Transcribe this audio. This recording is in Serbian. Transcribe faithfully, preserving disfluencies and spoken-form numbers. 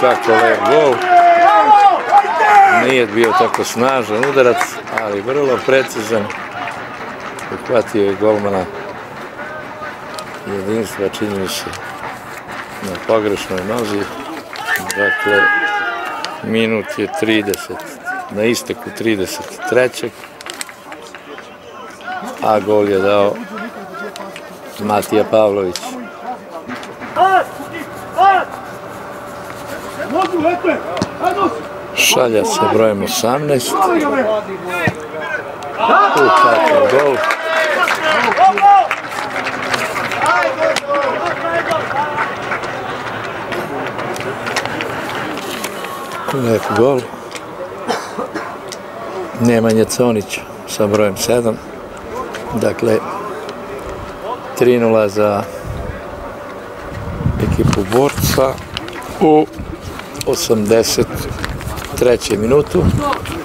Dakle, lep gol. Nije bio tako snažan udarac, ali vrlo precizan. Uhvatio je golmana jedinstva, čini mi se, na pogrešnoj nozi. Dakle, minut je trideset, na isteku trideset trećeg a gol je dao Matija Pavlović. Šalja sa brojem osamnaest. Tu kakav gol. Lep gol. Nemanja Conić sa brojem sedam. Dakle, tri nula za ekipu Borca u osamdeset trećem minutu.